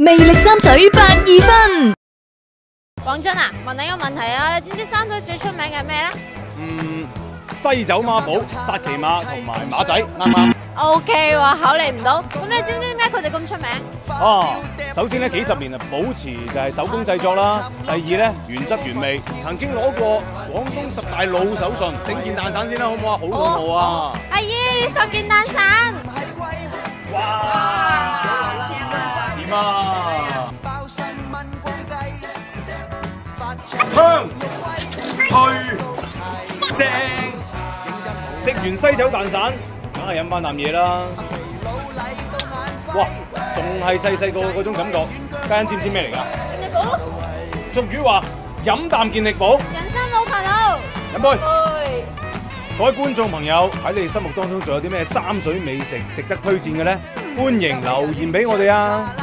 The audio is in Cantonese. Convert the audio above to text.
魅力三水82分。 廣津啊，問你個問題啊，你知唔知三水最出名嘅咩咧？ 西酒孖寶、薩琪瑪同埋馬仔，啱唔啱 ？OK 喎，考你唔到。咁你知唔知點解佢哋咁出名？ 首先咧幾十年保持就係手工製作啦。第二咧原汁原味，曾經攞過廣東10大老手信。整件蛋散先啦，好唔好啊？好肚餓啊！ 阿姨，10件蛋散。 哇！點啊？香、脆、正。食完西酒蛋散，梗係飲翻啖嘢啦！哇，仲係細個嗰種感覺。家欣知唔知咩嚟㗎？ 健力寶。 俗語話飲啖健力寶， 人生冇煩惱。 飲杯。各位觀眾朋友，喺你哋心目當中仲有啲咩三水美食值得推薦嘅咧？歡迎留言俾我哋啊！